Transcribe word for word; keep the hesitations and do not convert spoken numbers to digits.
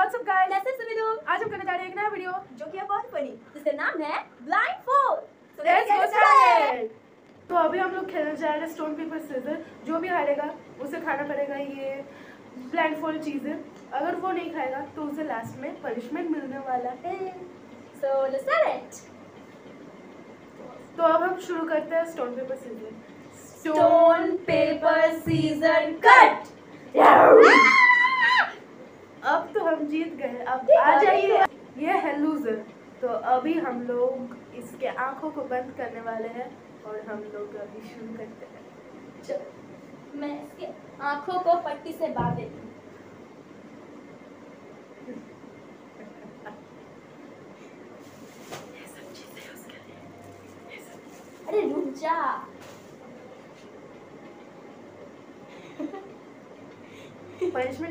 What's up guys, कैसे सभी लोग? आज हम करने जा रहे हैं एक नया वीडियो जो कि है बहुत फनी, जिसका नाम है blindfold. So let's let's go get started. Started. तो अभी हम लोग खेलने जा रहे हैं स्टोन पेपर सीजर। जो भी हारेगा उसे खाना पड़ेगा ये ब्लाइंड फोल्ड चीजें। अगर वो नहीं खाएगा तो उसे लास्ट में पनिशमेंट मिलने वाला है। So let's start it. तो अब हम शुरू करते हैं stone paper scissor. Stone paper scissor cut. अब तो हम जीत गए। अब देखो, आ जाइए, देखो। ये है लूजर। तो अभी हम लोग इसके आंखों को बंद करने वाले हैं और हम लोग अभी शुरू करते हैं। चलो, मैं इसके आंखों को पट्टी से बांध देती हूँ। ये सब चीजें उसके लिए। ये सब- अरे रुक जा। पनिशमेंट